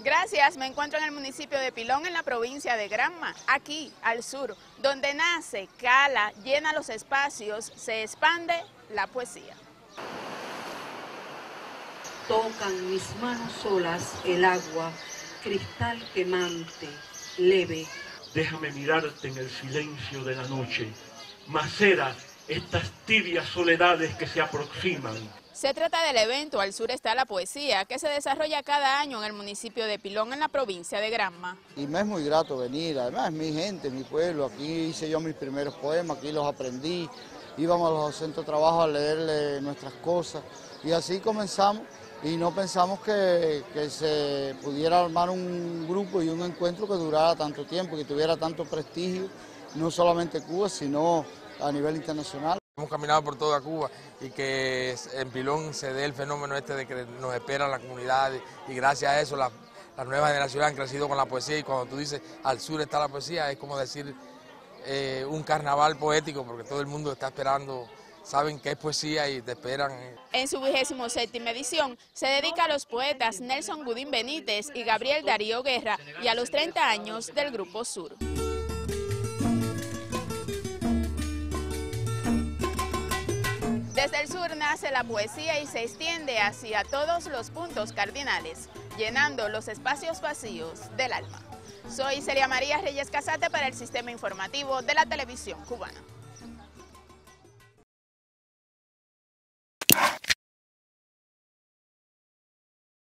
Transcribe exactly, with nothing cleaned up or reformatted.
Gracias, me encuentro en el municipio de Pilón, en la provincia de Granma, aquí al sur, donde nace, cala, llena los espacios, se expande la poesía. Tocan mis manos solas el agua, cristal quemante, leve. Déjame mirarte en el silencio de la noche, macera estas tibias soledades que se aproximan. Se trata del evento Al Sur está la poesía, que se desarrolla cada año en el municipio de Pilón, en la provincia de Granma. Y me es muy grato venir, además es mi gente, mi pueblo, aquí hice yo mis primeros poemas, aquí los aprendí, íbamos a los centros de trabajo a leerle nuestras cosas y así comenzamos y no pensamos que, que se pudiera armar un grupo y un encuentro que durara tanto tiempo, que tuviera tanto prestigio, no solamente Cuba, sino a nivel internacional. Hemos caminado por toda Cuba y que en Pilón se dé el fenómeno este de que nos espera la comunidad y gracias a eso las la nuevas generaciones han crecido con la poesía y cuando tú dices al sur está la poesía es como decir eh, un carnaval poético porque todo el mundo está esperando, saben que es poesía y te esperan. En su vigésimo séptima edición se dedica a los poetas Nelson Gudín Benítez y Gabriel Darío Guerra y a los treinta años del Grupo Sur. Desde el sur nace la poesía y se extiende hacia todos los puntos cardinales, llenando los espacios vacíos del alma. Soy Celia María Reyes Casate para el Sistema Informativo de la Televisión Cubana.